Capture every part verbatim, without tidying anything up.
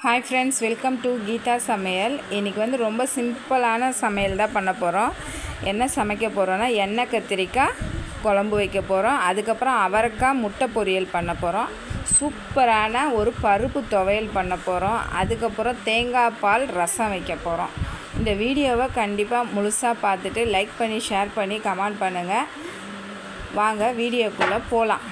Hi friends, welcome to Geeta சமையல். இன்னைக்கு வந்து ரொம்ப சிம்பிளான சமையல் தான் பண்ண போறோம். என்ன சமைக்க போறோம்னா எண்ணெய் கத்திரிக்காய் குழம்பு வைக்க போறோம். அதுக்கு அப்புறம் அவரைக்காய் முட்டை பொரியல் பண்ண போறோம். சூப்பரான ஒரு பருப்பு துவையல் பண்ண போறோம். அதுக்கு அப்புறம் தேங்காய் பால் ரசம் வைக்க போறோம். இந்த வீடியோவை கண்டிப்பா முழுசா பார்த்துட்டு லைக் பண்ணி ஷேர் பண்ணி கமெண்ட் பண்ணுங்க. வாங்க வீடியோக்குள்ள போலாம்.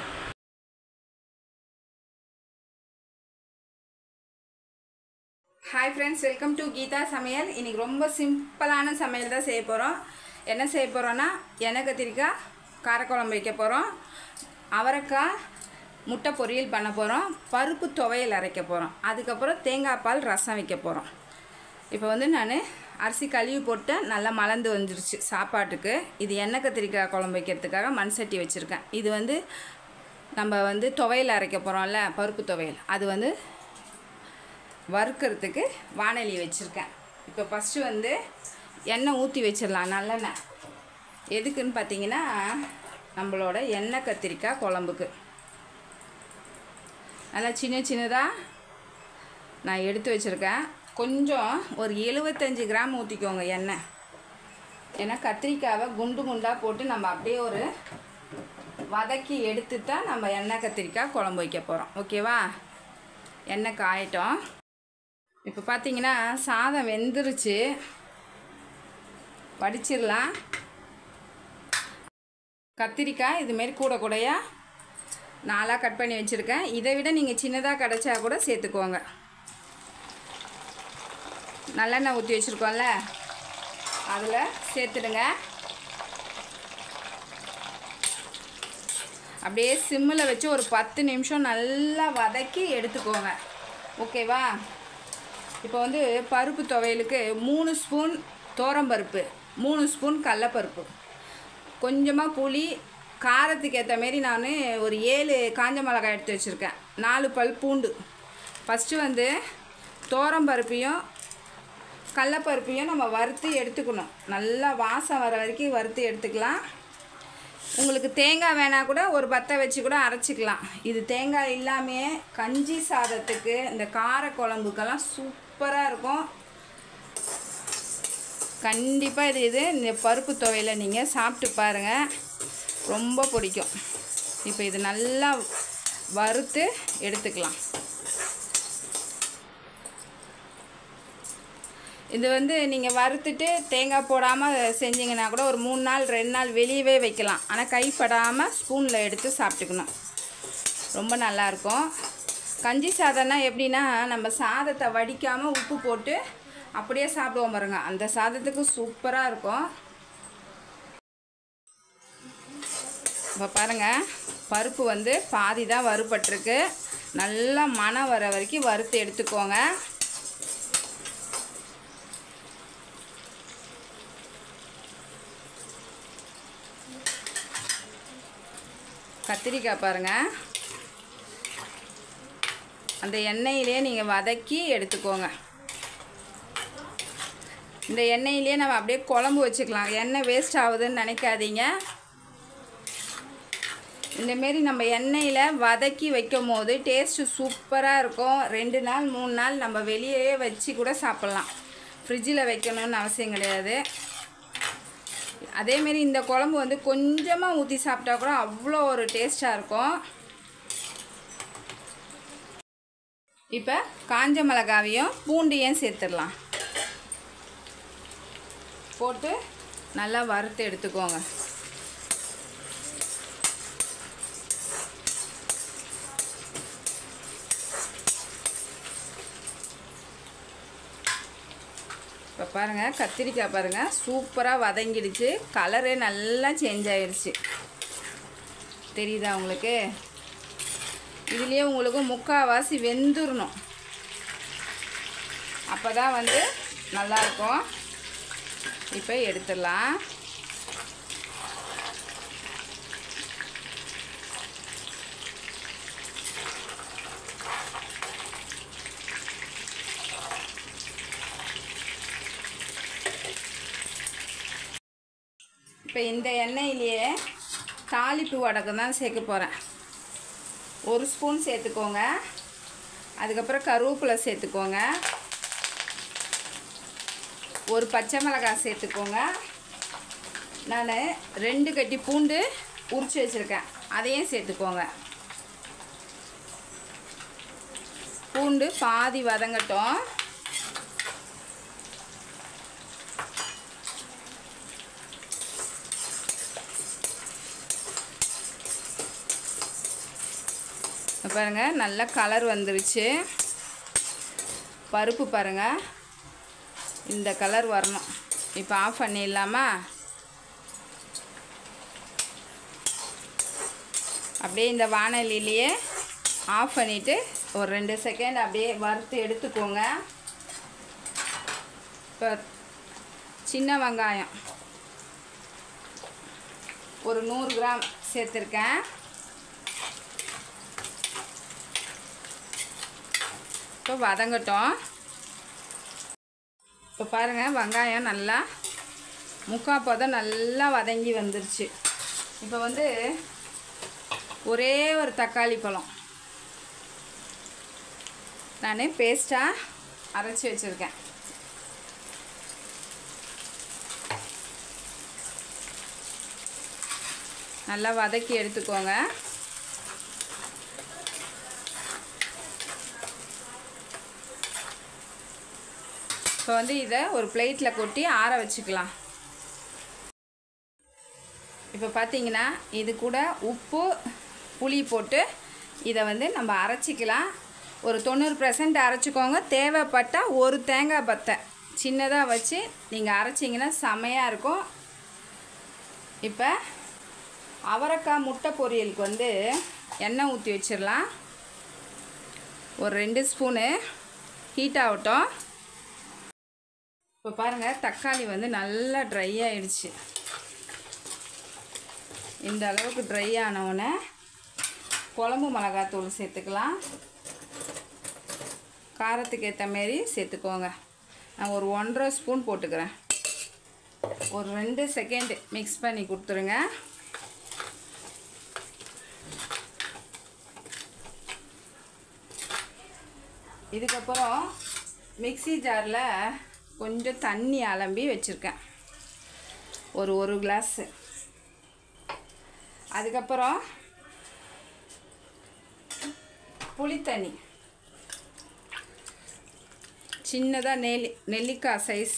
Hi friends, welcome to Geeta சமையல். இன்னைக்கு ரொம்ப சிம்பிளான சமையல் தான் செய்ய போறோம். என்ன செய்ய போறோம்னா எண்ணெய் கத்திரிக்காய் காரக்குழம்பு வைக்க போறோம். அவரைக்காய் முட்டை பொரியல் பண்ண போறோம். பருப்பு துவையல் அரைக்க போறோம். அதுக்கு அப்புறம் தேங்காய் பால் ரசம் வைக்க போறோம். இப்போ வந்து நான் அரிசி கழுவி போட்டு நல்லா மலர்ந்து வந்துருச்சு சாப்பாட்டுக்கு. இது எண்ணெய் கத்திரிக்காய் குழம்பு வைக்கிறதுக்காக மண் சட்டி வச்சிருக்கேன். இது வந்து நம்ம வந்து துவையல் அரைக்க போறோம்ல பருப்பு துவையல். அது வந்து வறுக்கிறதுக்கு வாணலி வச்சுருக்கேன். இப்போ ஃபஸ்ட்டு வந்து எண்ணெய் ஊற்றி வச்சிடலாம். நல்லெண்ணெய் எதுக்குன்னு பார்த்தீங்கன்னா நம்மளோட எண்ணெய் கத்திரிக்காய் குழம்புக்கு நல்லா சின்ன சின்னதாக நான் எடுத்து வச்சுருக்கேன். கொஞ்சம் ஒரு எழுபத்தஞ்சி கிராம் ஊற்றிக்கோங்க எண்ணெய். ஏன்னா கத்திரிக்காவை குண்டு குண்டாக போட்டு நம்ம அப்படியே ஒரு வதக்கி எடுத்து தான் நம்ம எண்ணெய் கத்திரிக்காய் குழம்பு வைக்க போகிறோம். ஓகேவா? எண்ணெய் காயட்டும். இப்போ பார்த்தீங்கன்னா சாதம் வெந்துருச்சு. வடிச்சிடலாம். கத்திரிக்காய் இதுமாரி கூட கூடையாக நாலாக கட் பண்ணி வச்சுருக்கேன். இதை விட நீங்கள் சின்னதாக கிடச்சா கூட சேர்த்துக்கோங்க. நல்லெண்ணெய் ஊற்றி வச்சுருக்கோம்ல அதில் சேர்த்துடுங்க. அப்படியே சிம்மில் வச்சு ஒரு பத்து நிமிஷம் நல்லா வதக்கி எடுத்துக்கோங்க. ஓகேவா? இப்போ வந்து பருப்பு துவையலுக்கு மூணு ஸ்பூன் தோரம்பருப்பு, மூணு ஸ்பூன் கடலப்பருப்பு, கொஞ்சமாக புளி, காரத்துக்கு ஏற்ற மாரி நான் ஒரு ஏழு காஞ்ச மிளகாய் எடுத்து வச்சுருக்கேன், நாலு பல் பூண்டு. ஃபஸ்ட்டு வந்து தோரம்பருப்பையும் கடலப்பருப்பையும் நம்ம வறுத்து எடுத்துக்கணும். நல்லா வாசம் வர வரைக்கும் வறுத்து எடுத்துக்கலாம். உங்களுக்கு தேங்காய் வேணால் கூட ஒரு பத்தை வச்சு கூட அரைச்சிக்கலாம். இது தேங்காய் இல்லாமையே கஞ்சி சாதத்துக்கு இந்த கார குழம்புக்கெல்லாம் சூப்பராக இருக்கும். கண்டிப்பாக இது இது இந்த பருப்பு துவையில் நீங்கள் சாப்பிட்டு பாருங்கள், ரொம்ப பிடிக்கும். இப்போ இது நல்லா வறுத்து எடுத்துக்கலாம். இது வந்து நீங்கள் வறுத்துட்டு தேங்காய் போடாமல் செஞ்சிங்கன்னா கூட ஒரு மூணு நாள் ரெண்டு நாள் வெளியவே வைக்கலாம். ஆனால் கைப்படாமல் ஸ்பூனில் எடுத்து சாப்பிட்டுக்கணும். ரொம்ப நல்லாயிருக்கும். கஞ்சி சாதம்னா எப்படின்னா நம்ம சாதத்தை வடிக்காமல் உப்பு போட்டு அப்படியே சாப்பிடுவோம் பாருங்க, அந்த சாதத்துக்கு சூப்பராக இருக்கும். இப்போ பாருங்கள் பருப்பு வந்து பாதி தான் வறுபட்டிருக்கு. நல்லா மணம் வர வரைக்கும் வறுத்து எடுத்துக்கோங்க. கத்திரிக்காய் பாருங்கள் அந்த எண்ணெயிலே நீங்கள் வதக்கி எடுத்துக்கோங்க. இந்த எண்ணெயிலே நம்ம அப்படியே குழம்பு வச்சுக்கலாம். எண்ணெய் வேஸ்ட் ஆகுதுன்னு நினைக்காதீங்க. இந்தமாரி நம்ம எண்ணெயில் வதக்கி வைக்கும் போது டேஸ்ட்டு சூப்பராக இருக்கும். ரெண்டு நாள் மூணு நாள் நம்ம வெளியே வச்சு கூட சாப்பிட்லாம். ஃப்ரிட்ஜில் வைக்கணும்னு அவசியம் கிடையாது. அதேமாரி இந்த குழம்பு வந்து கொஞ்சமாக ஊற்றி சாப்பிட்டா கூட அவ்வளோ ஒரு டேஸ்ட்டாக இருக்கும். இப்போ காஞ்ச மிளகாவையும் பூண்டையும் சேர்த்துடலாம். போட்டு நல்லா வறுத்து எடுத்துக்கோங்க. இப்போ பாருங்கள் கத்திரிக்காய் பாருங்கள் சூப்பராக வதங்கிடுச்சு. கலரே நல்லா சேஞ்ச் ஆகிடுச்சு. தெரியுதா உங்களுக்கு? இதுலேயே உங்களுக்கு முக்கால்வாசி வெந்துடணும். அப்போ தான் வந்து நல்லாயிருக்கும். இப்போ எடுத்துடலாம். இப்போ இந்த எண்ணெயிலேயே தாளிப்பு வடகம் தான் சேர்க்க போகிறேன். ஒரு ஸ்பூன் சேர்த்துக்கோங்க. அதுக்கப்புறம் கருவேப்பிலை சேர்த்துக்கோங்க. ஒரு பச்சை மிளகாய் சேர்த்துக்கோங்க. நான் ரெண்டு கட்டி பூண்டு உரித்து வச்சுருக்கேன், அதையும் சேர்த்துக்கோங்க. பூண்டு பாதி வதங்கட்டும். பாருங்கள், நல்ல கலர் வந்துருச்சு. பருப்பு பாருங்கள், இந்த கலர் வரணும். இப்போ ஆஃப் பண்ணிடலாமா? அப்படியே இந்த வாணலிலேயே ஆஃப் பண்ணிவிட்டு ஒரு ரெண்டு செகண்ட் அப்படியே வறுத்து எடுத்துக்கோங்க. இப்போ சின்ன வெங்காயம் ஒரு நூறு கிராம் சேர்த்துருக்கேன். இப்போ வதங்கட்டும். இப்போ பாருங்கள், வெங்காயம் நல்லா முக்கால் பதம் நல்லா வதங்கி வந்துருச்சு. இப்போ வந்து ஒரே ஒரு தக்காளி பழம் நான் பேஸ்ட்டாக அரைச்சி வச்சுருக்கேன். நல்லா வதக்கி எடுத்துக்கோங்க. இப்போ வந்து இதை ஒரு பிளேட்டில் கொட்டி ஆற வச்சுக்கலாம். இப்போ பார்த்தீங்கன்னா இது கூட உப்பு புளி போட்டு இதை வந்து நம்ம அரைச்சிக்கலாம். ஒரு தொண்ணூறு பர்சன்ட் அரைச்சிக்கோங்க. தேவைப்பட்டால் ஒரு தேங்காய் பத்தை சின்னதாக வச்சு நீங்கள் அரைச்சிங்கன்னா செமையாக இருக்கும். இப்போ அவரைக்காய் முட்டை பொரியலுக்கு வந்து எண்ணெய் ஊற்றி வச்சிடலாம். ஒரு ரெண்டு ஸ்பூனு ஹீட் ஆகட்டும். இப்போ பாருங்கள், தக்காளி வந்து நல்லா ட்ரை ஆகிடுச்சு. இந்த அளவுக்கு ட்ரை ஆனவுடனே குழம்பு மிளகாத்தூள் சேர்த்துக்கலாம். காரத்துக்கு ஏற்ற மாரி சேர்த்துக்கோங்க. நான் ஒரு ஒன்றரை ஸ்பூன் போட்டுக்கிறேன். ஒரு ரெண்டு செகண்டு மிக்ஸ் பண்ணி கொடுத்துருங்க. இதுக்கப்புறம் மிக்ஸி ஜாரில் கொஞ்சம் தண்ணி அலம்பி வச்சுருக்கேன், ஒரு ஒரு கிளாஸு. அதுக்கப்புறம் புளித்தண்ணி சின்னதாக நெல்லி நெல்லிக்காய் சைஸ்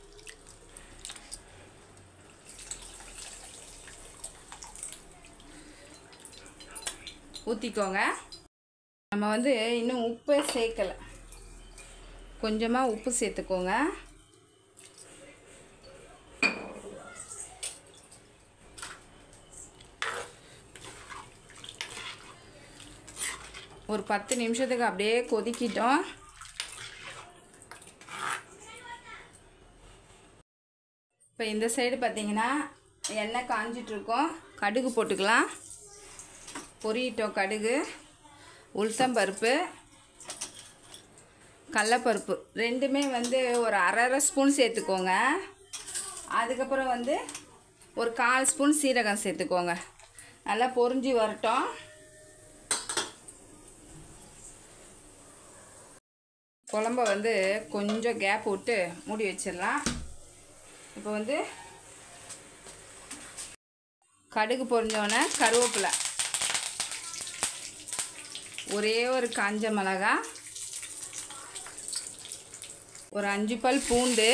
ஊற்றிக்கோங்க. நம்ம வந்து இன்னும் உப்பே சேர்க்கலை, கொஞ்சமாக உப்பு சேர்த்துக்கோங்க. ஒரு பத்து நிமிஷத்துக்கு அப்படியே கொதிக்கிட்டோம். இப்போ இந்த சைடு பார்த்தீங்கன்னா எண்ணெய் காஞ்சிட்ருக்கோம். கடுகு போட்டுக்கலாம். பொரியிட்டோம் கடுகு, உளுத்தம்பருப்பு, கடலப்பருப்பு ரெண்டுமே வந்து ஒரு அரை அரை ஸ்பூன் சேர்த்துக்கோங்க. அதுக்கப்புறம் வந்து ஒரு கால் ஸ்பூன் சீரகம் சேர்த்துக்கோங்க. நல்லா பொரிஞ்சு வரட்டும். குழம்ப வந்து கொஞ்சம் கேப் விட்டு மூடி வச்சிடலாம். இப்போ வந்து கடுகு பொரிஞ்சோடனே கருவேப்பிலை, ஒரே ஒரு காஞ்ச மிளகாய், ஒரு அஞ்சு பல் பூண்டு,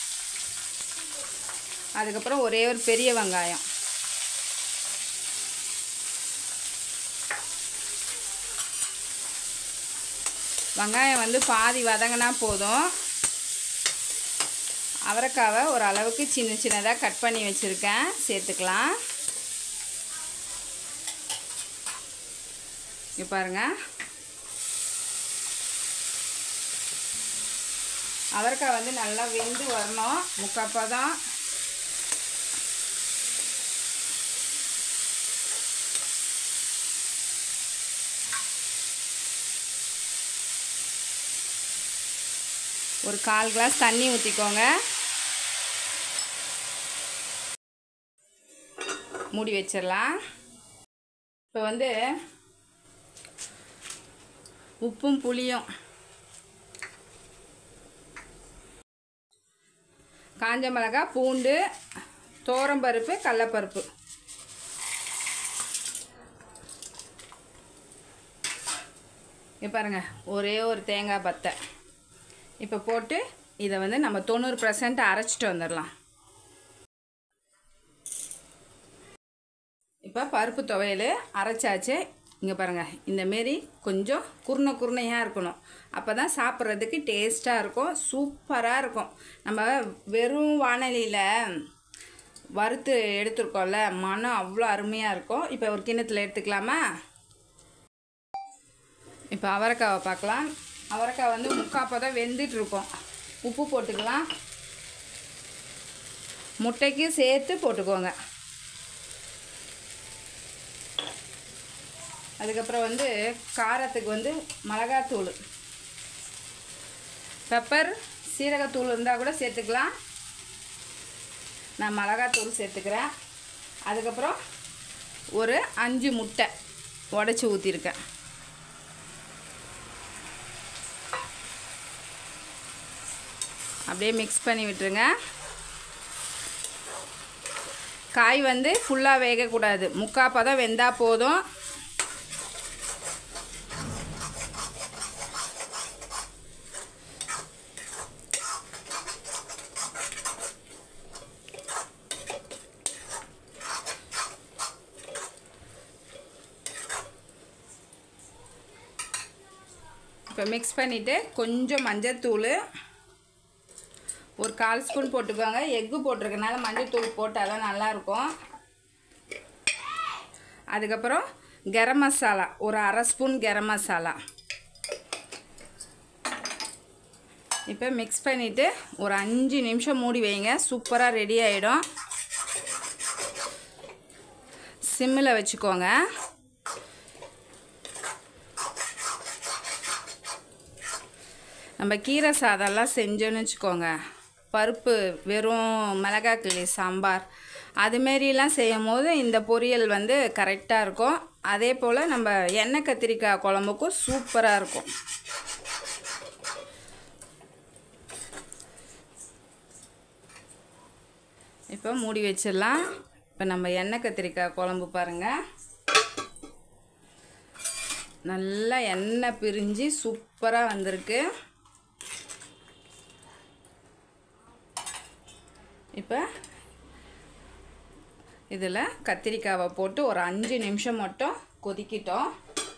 அதுக்கப்புறம் ஒரே ஒரு பெரிய வெங்காயம். வெங்காயம் வந்து பாதி வதங்கினா போதும். அவரைக்காவை ஒரு அளவுக்கு சின்ன சின்னதாக கட் பண்ணி வச்சுருக்கேன், சேர்த்துக்கலாம். இங்கே பாருங்கள், அவரைக்காய் வந்து நல்லா வெந்து வரணும். முக்காப்பா தான். ஒரு கால் கிளாஸ் தண்ணி ஊற்றிக்கோங்க. மூடி வச்சிடலாம். இப்போ வந்து உப்பும் புளியும், காஞ்ச மிளகாய், பூண்டு, துவரம்பருப்பு, கடலைப்பருப்பு. இப்போ பாருங்கள், ஒரே ஒரு தேங்காய் பத்தை இப்போ போட்டு இதை வந்து நம்ம தொண்ணூறு பர்சன்ட் அரைச்சிட்டு வந்துடலாம். இப்போ பருப்பு துவையல் அரைச்சாச்சு. இங்கே பாருங்கள், இந்தமாரி கொஞ்சம் குருணை குருணையாக இருக்கணும். அப்போ தான் சாப்பிட்றதுக்கு டேஸ்ட்டாக இருக்கும், சூப்பராக இருக்கும். நம்ம வெறும் வானலியில் வறுத்து எடுத்துருக்கோம்ல, மனம் அவ்வளோ அருமையாக இருக்கும். இப்போ ஒரு கிண்ணத்தில் எடுத்துக்கலாமா? இப்போ அவரைக்காவை பார்க்கலாம். அவரைக்காய் வந்து முக்காப்போ தான் வெந்துட்டுருக்கோம். உப்பு போட்டுக்கலாம், முட்டைக்கு சேர்த்து போட்டுக்கோங்க. அதுக்கப்புறம் வந்து காரத்துக்கு வந்து மிளகாத்தூள், பெப்பர், சீரகத்தூள் இருந்தால் கூட சேர்த்துக்கலாம். நான் மிளகாத்தூள் சேர்த்துக்கிறேன். அதுக்கப்புறம் ஒரு அஞ்சு முட்டை உடச்சி ஊற்றிருக்கேன். அப்படியே மிக்ஸ் பண்ணி விட்டுருங்க. காய் வந்து ஃபுல்லாக வேகக்கூடாது, முக்காப்பாக தான் வெந்தால் போதும். இப்போ மிக்ஸ் பண்ணிவிட்டு கொஞ்சம் மஞ்சத்தூள் ஒரு கால் ஸ்பூன் போட்டுக்கோங்க. எக்கு போட்டிருக்கனால மஞ்சத்தூள் போட்டால் தான் நல்லாயிருக்கும். அதுக்கப்புறம் கரம் மசாலா ஒரு அரை ஸ்பூன் கரம் மசாலா. இப்போ மிக்ஸ் பண்ணிவிட்டு ஒரு அஞ்சு நிமிஷம் மூடி வைங்க, சூப்பராக ரெடி ஆகிடும். சிம்மில் வச்சுக்கோங்க. நம்ம கீரை சாதம்லாம் செஞ்சோன்னு வச்சுக்கோங்க, பருப்பு வெறும் மிளகாய் கிளி சாம்பார் அதுமாரிலாம் செய்யும் போது இந்த பொரியல் வந்து கரெக்டாக இருக்கும். அதே போல் நம்ம எண்ணெய் கத்திரிக்காய் குழம்புக்கும் சூப்பராக இருக்கும். இப்போ மூடி வச்சிடலாம். இப்போ நம்ம எண்ணெய் கத்திரிக்காய் குழம்பு பாருங்கள், நல்லா எண்ணெய் பிரிஞ்சு சூப்பராக வந்திருக்கு. இப்போ இதில் கத்திரிக்காவை போட்டு ஒரு அஞ்சு நிமிஷம் மட்டும் கொதிக்கிட்டோம்.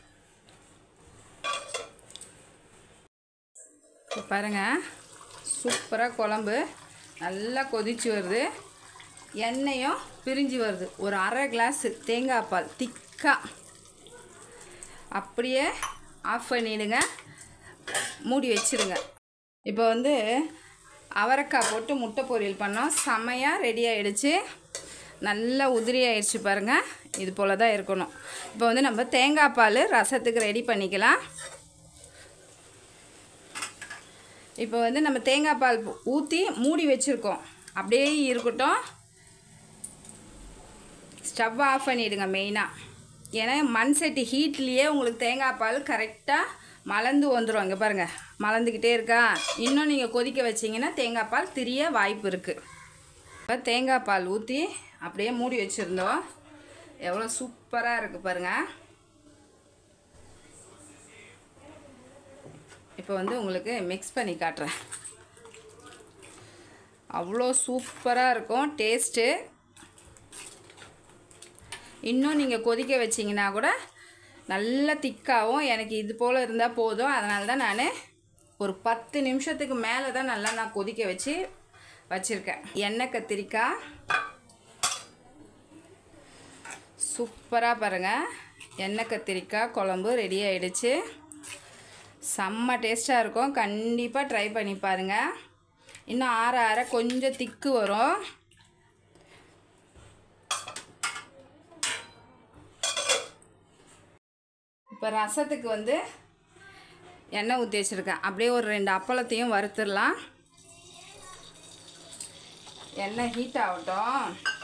இப்போ பாருங்கள், சூப்பராக குழம்பு நல்லா கொதிச்சு வருது, எண்ணெயும் பிரிஞ்சு வருது. ஒரு அரை கிளாஸு தேங்காய் பால் திக்காக. அப்படியே ஆஃப் பண்ணிவிடுங்க, மூடி வச்சுருங்க. இப்போ வந்து அவரைக்காய் போட்டு முட்டை பொரியல் பண்ணோம், செமையாக ரெடி ஆகிடுச்சு. நல்லா உதிரி ஆகிடுச்சு பாருங்கள், இது போல் தான் இருக்கணும். இப்போ வந்து நம்ம தேங்காய் பால் ரசத்துக்கு ரெடி பண்ணிக்கலாம். இப்போ வந்து நம்ம தேங்காய் பால் ஊற்றி மூடி வச்சுருக்கோம், அப்படியே இருக்கட்டும். ஸ்டவ் ஆஃப் பண்ணிவிடுங்க மெயினாக, ஏன்னா மண் சட்டி ஹீட்லேயே உங்களுக்கு தேங்காய் பால் கரெக்டாக மலர்ந்து வந்துடும். இங்கே பாருங்கள், மலர்ந்துக்கிட்டே இருக்கா. இன்னும் நீங்கள் கொதிக்க வச்சிங்கன்னா தேங்காய் பால் திரிய வாய்ப்பு இருக்குது. இப்போ தேங்காய் பால் ஊற்றி அப்படியே மூடி வச்சுருந்தோம், எவ்வளோ சூப்பராக இருக்குது பாருங்கள். இப்போ வந்து உங்களுக்கு மிக்ஸ் பண்ணி காட்டுறேன், அவ்வளோ சூப்பராக இருக்கும் டேஸ்ட்டு. இன்னும் நீங்கள் கொதிக்க வச்சிங்கன்னா கூட நல்லா திக்காகவும், எனக்கு இது போல் இருந்தால் போதும். அதனால தான் நான் ஒரு பத்து நிமிஷத்துக்கு மேலே தான் நல்லா நான் கொதிக்க வச்சு வச்சுருக்கேன். எண்ணெய் கத்திரிக்காய் சூப்பராக பாருங்கள், எண்ணெய் கத்திரிக்காய் குழம்பு ரெடி ஆகிடுச்சு. செம்ம டேஸ்ட்டாக இருக்கும், கண்டிப்பாக ட்ரை பண்ணி பாருங்கள். இன்னும் ஆற ஆற கொஞ்சம் திக்கு வரும். இப்போ ரசத்துக்கு வந்து எண்ணெய் ஊற்றி வச்சுருக்கேன், அப்படியே ஒரு ரெண்டு அப்பளத்தையும் வறுத்துடலாம். எண்ணெய் ஹீட் ஆகட்டும்.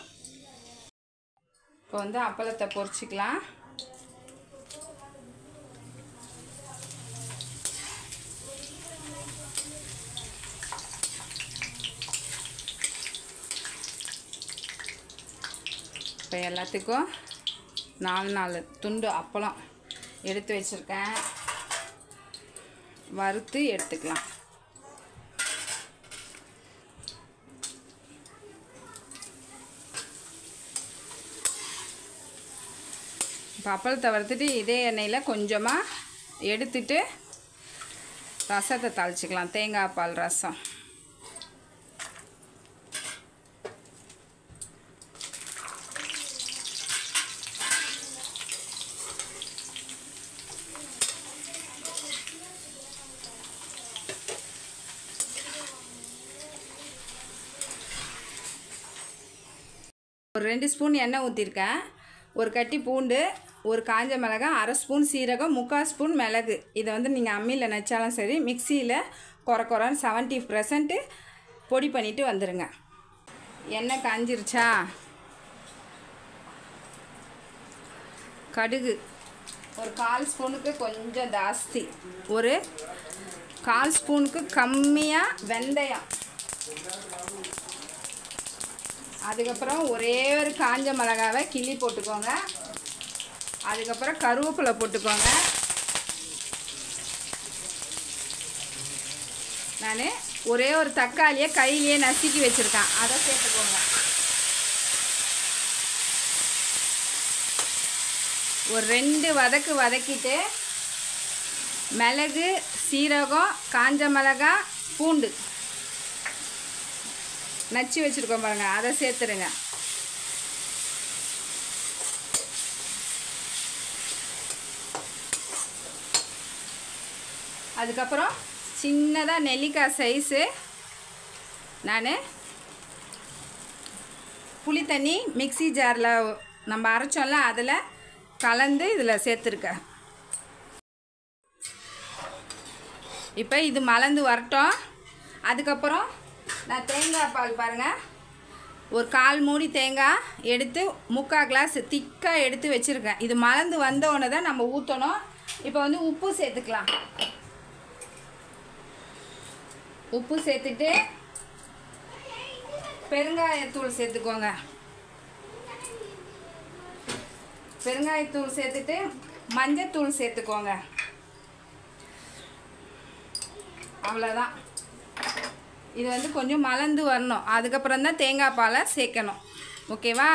இப்போ வந்து அப்பளத்தை பொரிச்சிக்கலாம். இப்போ எல்லாத்துக்கும் நாலு நாலு துண்டு அப்பளம் எடுத்து வச்சுருக்கேன். வறுத்து எடுத்துக்கலாம். இப்போ அப்பளத்தை வறுத்துட்டு இதே எண்ணெயில் கொஞ்சமாக எடுத்துட்டு ரசத்தை தாளிச்சிக்கலாம். தேங்காய் பால் ரசம். ஒரு ரெண்டு ஸ்பூன் எண்ணெய் ஊற்றிருக்கேன். ஒரு கட்டி பூண்டு, ஒரு காஞ்ச மிளகாய், அரை ஸ்பூன் சீரகம், முக்கால் ஸ்பூன் மிளகு. இதை வந்து நீங்கள் அம்மியில் நச்சாலும் சரி, மிக்சியில் குறை குறைன்னு செவன்ட்டி பர்சன்ட்டு பொடி பண்ணிவிட்டு வந்துடுங்க. எண்ணெய் காஞ்சிருச்சா? கடுகு ஒரு கால் ஸ்பூனுக்கு கொஞ்சம் ஜாஸ்தி, ஒரு கால் ஸ்பூனுக்கு கம்மியாக வெந்தயம், அதுக்கப்புறம் ஒரே ஒரு காஞ்ச மிளகாவை கிள்ளி போட்டுக்கோங்க. அதுக்கப்புறம் கருவேப்பிலை போட்டுக்கோங்க. நான் ஒரே ஒரு தக்காளியை கையிலேயே நசுக்கி வச்சுருக்கேன், அதை சேர்த்துக்கோங்க. ஒரு ரெண்டு வதக்கு வதக்கிட்டு மிளகு, சீரகம், காஞ்ச மிளகாய், பூண்டு நச்சு வச்சுருக்கோம் பாருங்கள், அதை சேர்த்துருங்க. அதுக்கப்புறம் சின்னதாக நெல்லிக்காய் சைஸு நான் புளி தண்ணி மிக்ஸி ஜாரில் நம்ம அரைச்சோம்ல அதில் கலந்து இதில் சேர்த்துருக்கேன். இப்போ இது மலர்ந்து வரட்டும். அதுக்கப்புறம் நான் தேங்காய் பால் பாருங்கள், ஒரு கால் மூடி தேங்காய் எடுத்து முக்கால் கிளாஸ் திக்காக எடுத்து வச்சுருக்கேன். இது மலர்ந்து வந்தோடனே தான் நம்ம ஊற்றணும். இப்போ வந்து உப்பு சேர்த்துக்கலாம். உப்பு சேர்த்துட்டு பெருங்காயத்தூள் சேர்த்துக்கோங்க. பெருங்காயத்தூள் சேர்த்துட்டு மஞ்சத்தூள் சேர்த்துக்கோங்க. அவ்வளோதான். இது வந்து கொஞ்சம் மலர்ந்து வரணும். அதுக்கப்புறம் தான் தேங்காய் பாலை சேர்க்கணும். ஓகேவா?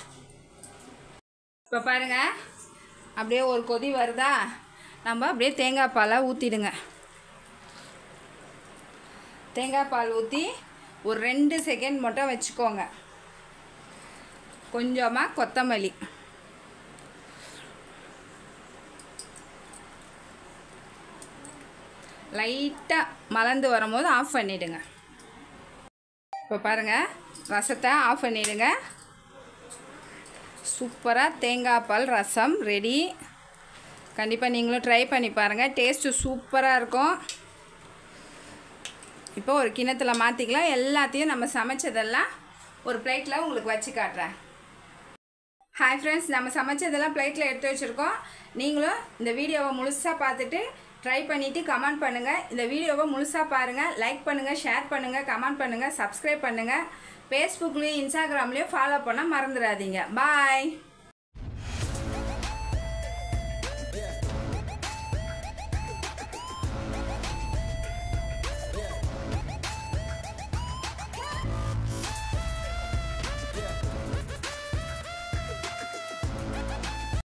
இப்போ பாருங்கள், அப்படியே ஒரு கொதி வருதா, நம்ம அப்படியே தேங்காய் பாலை ஊற்றிடுங்க. தேங்காய் பால் ஊற்றி ஒரு ரெண்டு செகண்ட் மட்டும் வச்சுக்கோங்க. கொஞ்சமாக கொத்தமல்லி, லைட்டாக மலர்ந்து வரும்போது ஆஃப் பண்ணிவிடுங்க. இப்போ பாருங்கள், ரசத்தை ஆஃப் பண்ணிவிடுங்க. சூப்பராக தேங்காய் பால் ரசம் ரெடி. கண்டிப்பாக நீங்களும் ட்ரை பண்ணி பாருங்கள், டேஸ்ட்டு சூப்பராக இருக்கும். இப்போ ஒரு கிண்ணத்தில் மாற்றிக்கலாம். எல்லாத்தையும் நம்ம சமைச்சதெல்லாம் ஒரு பிளேட்டில் உங்களுக்கு வச்சு காட்டுறேன். ஹாய் ஃப்ரெண்ட்ஸ், நம்ம சமைச்சதெல்லாம் பிளேட்டில் எடுத்து வச்சுருக்கோம். நீங்களும் இந்த வீடியோவை முழுசாக பார்த்துட்டு ட்ரை பண்ணிவிட்டு கமெண்ட் பண்ணுங்கள். இந்த வீடியோவை முழுசாக பாருங்கள், லைக் பண்ணுங்கள், ஷேர் பண்ணுங்கள், கமெண்ட் பண்ணுங்கள், சப்ஸ்கிரைப் பண்ணுங்கள். ஃபேஸ்புக்லேயும் இன்ஸ்டாகிராம்லேயும் ஃபாலோ பண்ண மறந்துடாதீங்க. பாய்.